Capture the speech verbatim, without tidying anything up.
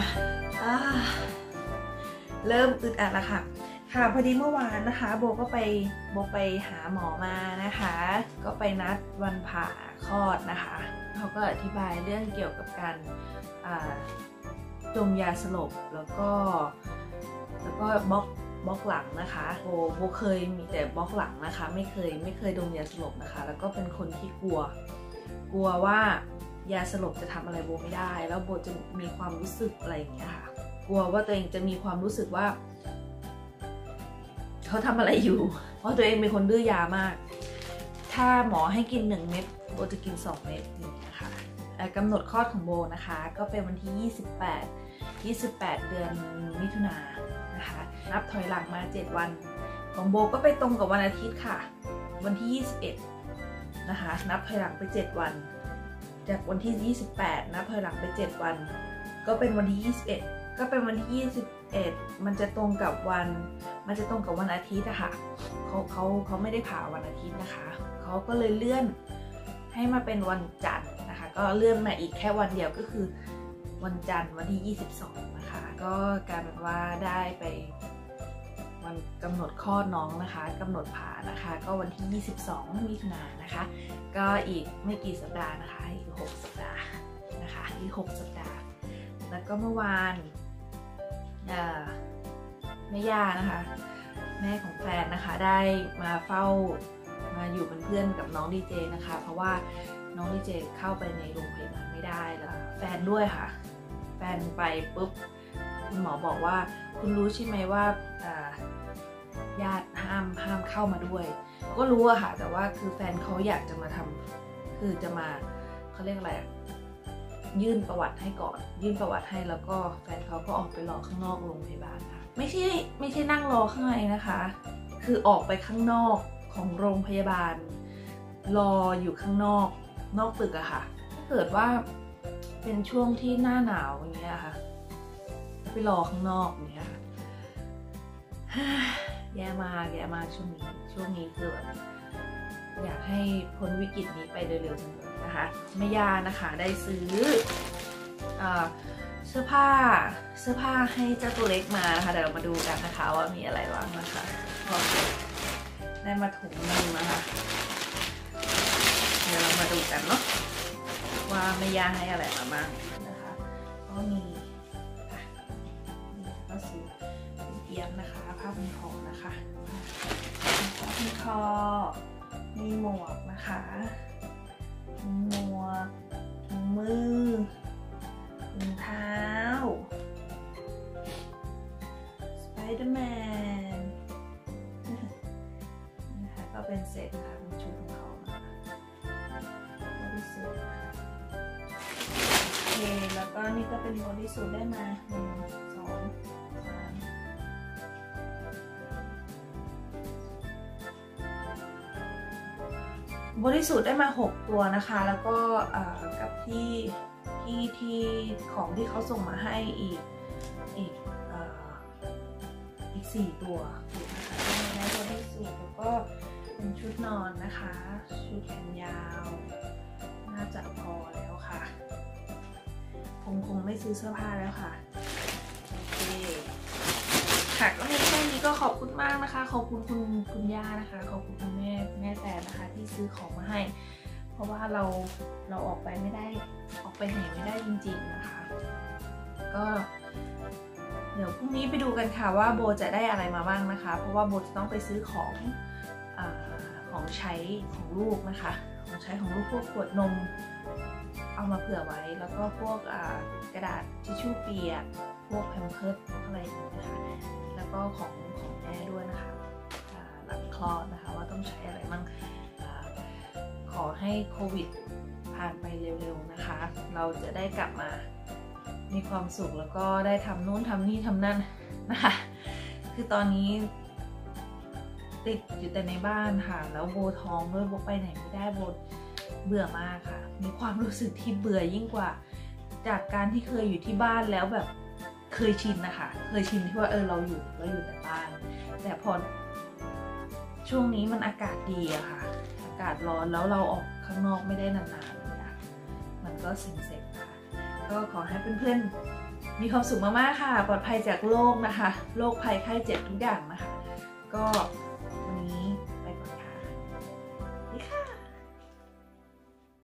เริ่มอึดอัดแล้วค่ะค่ะพอดีเมื่อวานนะคะโบก็ไปโบไปหาหมอมานะคะก็ไปนัดวันผ่าคลอดนะคะเขาก็อธิบายเรื่องเกี่ยวกับการดมยาสลบแล้วก็แล้วก็บล็อกบล็อกหลังนะคะโบโบเคยมีแต่บล็อกหลังนะคะไม่เคยไม่เคยดมยาสลบนะคะแล้วก็เป็นคนที่กลัวกลัวว่ายาสลบจะทำอะไรโบไม่ได้แล้วโบจะมีความรู้สึกอะไรอย่างเงี้ยค่ะกลัวว่าตัวเองจะมีความรู้สึกว่าเขาทำอะไรอยู่เพราะตัวเองเป็นคนดื้อยามากถ้าหมอให้กินหนึ่งเม็ดโบจะกินสองเม็ดอย่างเงี้ยค่ะกำหนดคลอดของโบนะคะก็เป็นวันที่ยี่สิบแปด ยี่สิบแปดเดือนมิถุนายนนะคะนับถอยหลังมาเจ็ดวันของโบก็ไปตรงกับวันอาทิตย์ค่ะวันที่ยี่สิบเอ็ดนะคะนับถอยหลังไปเจ็ดวันจากวันที่ยี่สิบแปดนับถอยหลังไปเจ็ดวันก็เป็นวันที่ยี่สิบเอ็ดก็เป็นวันที่ยี่สิบเอ็ดมันจะตรงกับวันมันจะตรงกับวันอาทิตย์อะค่ะเขาเขาเขาไม่ได้ผ่าวันอาทิตย์นะคะเขาก็เลยเลื่อนให้มาเป็นวันจันทร์นะคะก็เลื่อนมาอีกแค่วันเดียวก็คือวันจันทร์วันที่ยี่สิบสองนะคะก็กลายเป็นว่าได้ไปวันกำหนดคลอดน้องนะคะกำหนดผ่านะคะก็วันที่ยี่สิบสองมิถุนายนนะคะก็อีกไม่กี่สัปดาห์นะคะอีกหกสัปดาห์นะคะอีกหกสัปดาห์แล้วก็เมื่อวานแม่ย่านะคะแม่ของแฟนนะคะได้มาเฝ้ามาอยู่เป็นเพื่อนกับน้องดีเจนะคะเพราะว่าน้องดีเจเข้าไปในโรงพยาบาลไม่ได้แล้วแฟนด้วยค่ะแฟนไปปุ๊บคุณหมอบอกว่าคุณรู้ใช่ไหมว่าญาติห้ามห้ามเข้ามาด้วยก็รู้อะค่ะแต่ว่าคือแฟนเขาอยากจะมาทำคือจะมาเขาเรียกอะไรยื่นประวัติให้ก่อนยื่นประวัติให้แล้วก็แฟนเขาก็ออกไปรอข้างนอกโรงพยาบาลค่ะไม่ใช่ไม่ใช่นั่งรอข้างในนะคะคือออกไปข้างนอกของโรงพยาบาลรออยู่ข้างนอกนอกตึกอะค่ะถ้าเกิดว่าเป็นช่วงที่หน้าหนาวอย่างเงี้ยค่ะไปรอข้างนอกอย่างเงี้ยแย่มากแย่มากช่วงนี้ช่วงนี้คือแบบอยากให้พ้นวิกฤตนี้ไปโดยเร็วจังเลยนะคะแม่ย่านะคะได้ซื้อเสื้อผ้าเสื้อผ้าให้เจ้าตัวเล็กมานะคะเดี๋ยวเรามาดูกันนะคะว่ามีอะไรบ้างนะคะได้มาถุงนึงนะคะเดี๋ยวเรามาดูกันเนาะว่าแม่ย่าให้อะไรมาบ้างนะคะก็มีก็ซื้อเอี๊ยมนะคะผ้าพันคอนะคะผ้าพันคอมีหมวกนะคะหมวกถุงมือถุงเท้าสไปเดอร์แมนนะคะก็เป็นเซตนะคะเป็นชุดของเขานะคะบอดี้สูทโอเคแล้วก็นี่ก็เป็นบอดี้สูทได้มาหนึ่งสองสามบริสุทธิ์ได้มาหกตัวนะคะแล้วก็กับที่ที่ที่ของที่เขาส่งมาให้อีกอีกอีกสี่ตัวนะคะได้บริสุทธิ์แล้วก็เป็นชุดนอนนะคะชุดแขนยาวน่าจะพอแล้วค่ะคงคงไม่ซื้อเสื้อผ้าแล้วค่ะโอเคค่ะก็ให้แค่นี้ก็ขอบคุณมากนะคะขอบคุณคุณคุณย่านะคะขอบคุณคุณแม่แม่แตนนะคะที่ซื้อของมาให้เพราะว่าเราเราออกไปไม่ได้ออกไปไหนไม่ได้จริงๆนะคะก็เดี๋ยวพรุ่งนี้ไปดูกันค่ะว่าโบจะได้อะไรมาบ้างนะคะเพราะว่าโบจะต้องไปซื้อของอ่าของใช้ของลูกนะคะของใช้ของลูกพวกขวดนมเอามาเผื่อไว้แล้วก็พวกกระดาษทิชชู่เปียกพวกแพมเพิร์สอะไรอย่างนี้นะคะแล้วก็ของของแม่ด้วยนะคะหลังคลอดนะคะว่าต้องใช้อะไรบ้างขอให้โควิดผ่านไปเร็วๆนะคะเราจะได้กลับมามีความสุขแล้วก็ได้ทำนู่นทำนี่ทำนั่นนะคะคือตอนนี้ติดอยู่แต่ในบ้านค่ะแล้วโบท้องด้วยโบไปไหนไม่ได้โบเบื่อมากค่ะมีความรู้สึกที่เบื่อยิ่งกว่าจากการที่เคยอยู่ที่บ้านแล้วแบบเคยชินนะคะเคยชินที่ว่าเออเราอยู่เราอยู่แต่บ้านแต่พอช่วงนี้มันอากาศดีอะค่ะอากาศร้อนแล้วเราออกข้างนอกไม่ได้นานๆเลยอะมันก็เซ็งๆนะคะก็ขอให้เพื่อนๆมีความสุขมากๆค่ะปลอดภัยจากโรคนะคะโรคภัยไข้เจ็บทุกอย่างนะคะก็